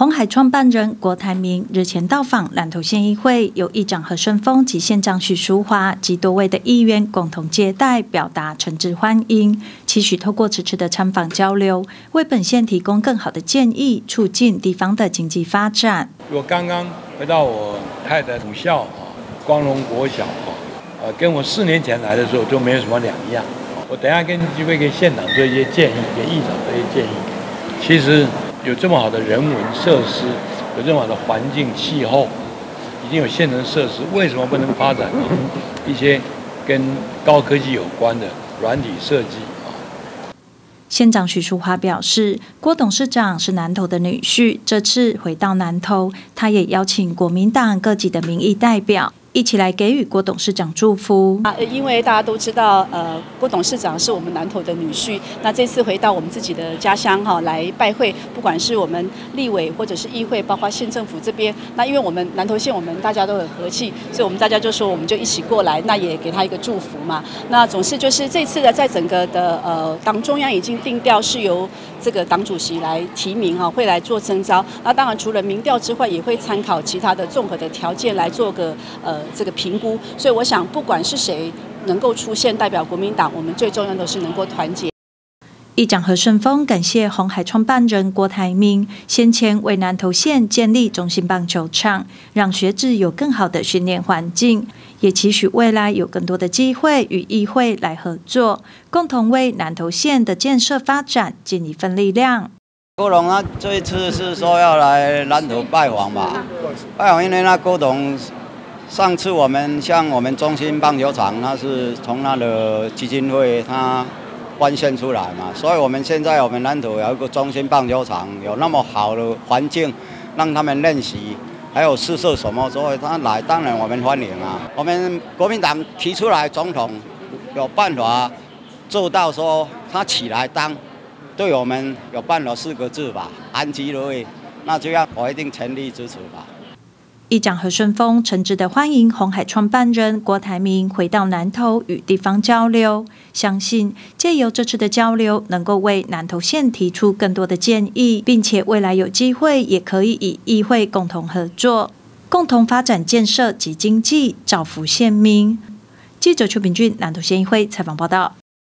鸿海创办人郭台铭日前到访南投县议会，由议长何顺峰及县长许淑华及多位的议员共同接待，表达诚挚欢迎，期许透过此次的参访交流，为本县提供更好的建议，促进地方的经济发展。 我刚刚回到我太太母校光荣国小跟我4年前来的时候都没有什么两样。我等一下就会给县长做一些建议，给议长做一些建议。其实有这么好的人文设施，有这么好的环境气候，已经有现成设施，为什么不能发展一些跟高科技有关的软体设计？ 县长许淑华表示，郭董事长是南投的女婿，这次回到南投，他也邀请国民党各级的民意代表一起来给予郭董事长祝福。 因为大家都知道，郭董事长是我们南投的女婿，那这次回到我们自己的家乡来拜会，不管是我们立委或者是议会，包括县政府这边，那因为我们南投县我们大家都很和气，所以我们大家就说我们就一起过来，那也给他一个祝福嘛。那总是就是这次的在整个的党中央已经定调是由这个党主席来提名会来做征召。那当然除了民调之外，也会参考其他的综合的条件来做个这个评估，所以我想，不管是谁能够出现代表国民党，我们最重要的是能够团结。 议长何顺峰感谢鸿海创办人郭台铭先前为南投县建立中心棒球场，让学子有更好的训练环境，也期许未来有更多的机会与议会来合作，共同为南投县的建设发展尽一份力量。 郭董这一次是说要来南投拜访吧？拜访，因为郭董。上次我们中心棒球场，那是从那的基金会他捐献出来嘛，所以我们现在我们南投有一个中心棒球场，有那么好的环境让他们练习，还有试射什么，所以他来当然我们欢迎啊。我们国民党提出来，总统有办法做到说他起来当，对我们有办法4个字吧，安居乐业，那这样我一定全力支持吧。 议长何顺峰诚挚的欢迎鸿海创办人郭台铭回到南投与地方交流，相信借由这次的交流，能够为南投县提出更多的建议，并且未来有机会也可以与议会共同合作，共同发展建设及经济，造福县民。记者邱秉俊南投县议会采访报道。